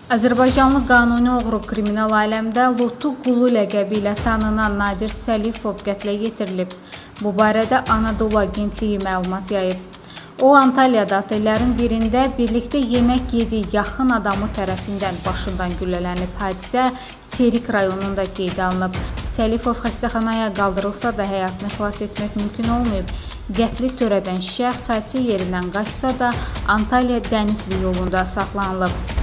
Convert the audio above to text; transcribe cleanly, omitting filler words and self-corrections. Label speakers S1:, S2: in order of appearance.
S1: Azərbaycanlı qanuni oğru kriminal aləmdə Lotu Qulu ləqəbi ilə tanınan Nadir Səlifov qətlə yetirilib. Bu barədə Anadolu Agentliyi məlumat yayıb. O, Antalyada otellərin birində birlikdə yemək yediyi yaxın adamı tərəfindən başından güllələnib. Hadisə Serik rayonunda qeydə alınıb. Səlifov xəstəxanaya qaldırılsa da həyatını xilas etmək mümkün olmayıb. Qətli törədən şəxs hadisə yerindən qaçsa da Antalya Dənizli yolunda saxlanılıb.